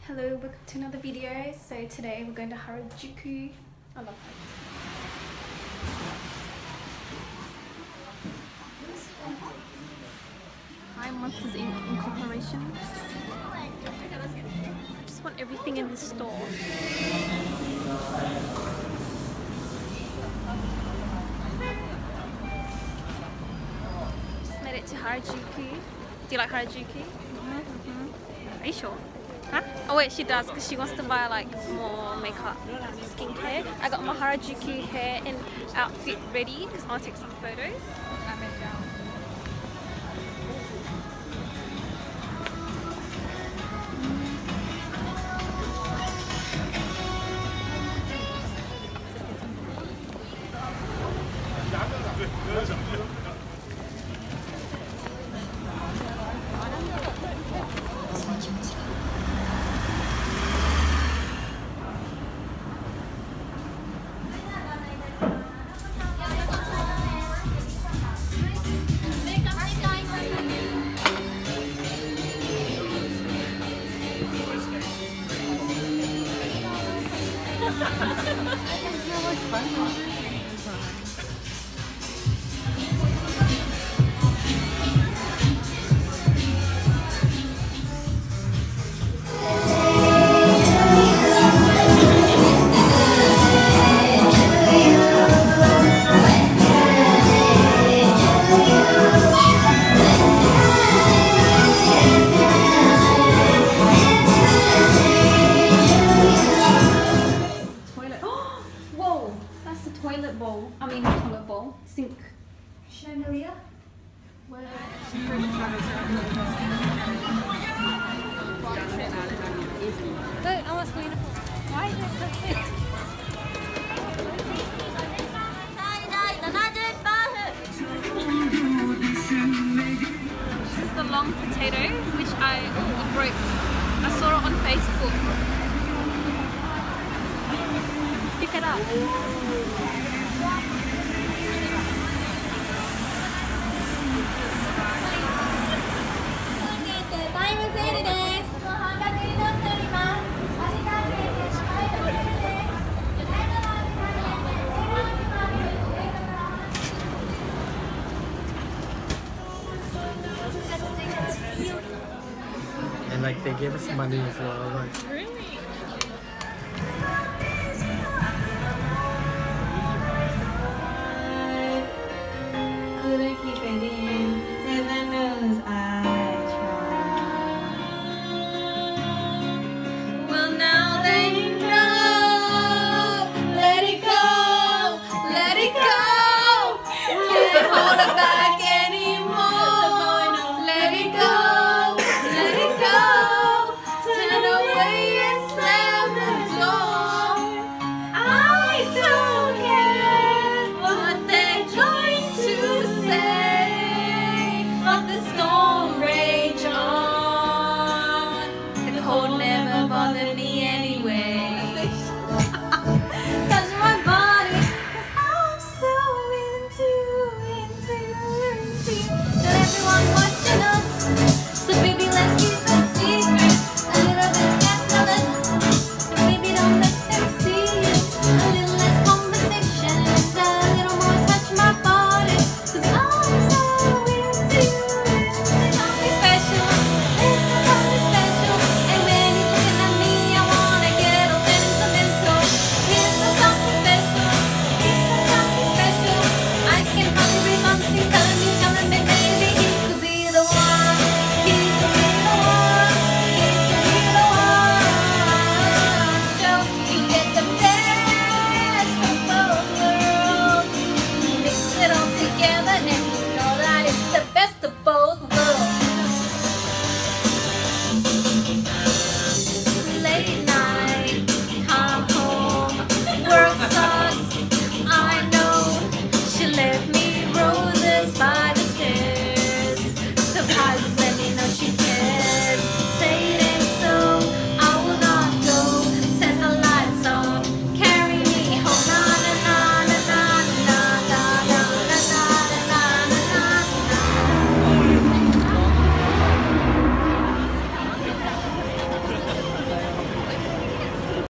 Hello, welcome to another video. So today we're going to Harajuku. I love that. Hi, Monsters Inc. Incorporation. I just want everything in the store. Just made it to Harajuku. Do you like Harajuku? Are you sure? Huh? Oh wait, she does because she wants to buy like more makeup, skincare. I got my Harajuku hair and outfit ready because I want to take some photos. Toilet bowl. I mean toilet bowl. Sink. Chandelier? Where? Look, oh, it's beautiful. Why is it so thick? This is the long potato, which I broke. I saw it on Facebook. Pick it up. And like they gave us money as well. Like. Really? Couldn't keep it in, heaven knows I tried. Well, now they know. Let it go, let it go. Can't hold it back anymore. Let it go, let it go. Turn away and slam the door. I don't care what they're going to say, but the storm rage on. The cold never bothered me.